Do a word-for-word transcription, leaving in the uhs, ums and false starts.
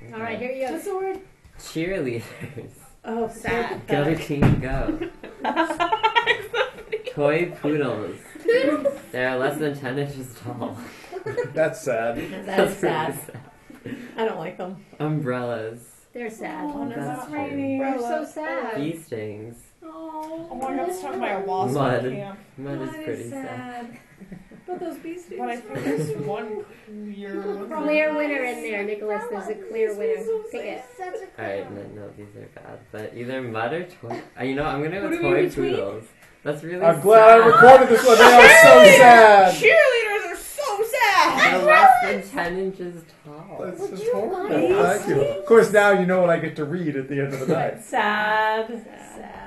All right, here you go. What's the word? Cheerleaders. Oh, sad. Go to King Go. Toy poodles. They're less than ten inches tall. That's sad. That is sad. Really sad. I don't like them. Umbrellas. They're sad. Oh, That's it's raining. They're so sad. Bee stings. Oh, Oh my god, it's talking about a wasp Mud. at camp. Mud is that pretty is sad. sad. But those bee stings. But I think there's one clear one. Clear winner in there, Nicholas. There's a clear winner. Pick it. Alright, no, no, these are bad. But either mud or toy. Uh, you know, I'm gonna go What are we toy in between? poodles. That's really I'm sad. glad I recorded this one. They are so sad. Cheerleaders are so sad! They're less than ten inches tall. That's Would just you horrible. guys Thank you. Of course, now you know what I get to read at the end of the night. Sad. Sad.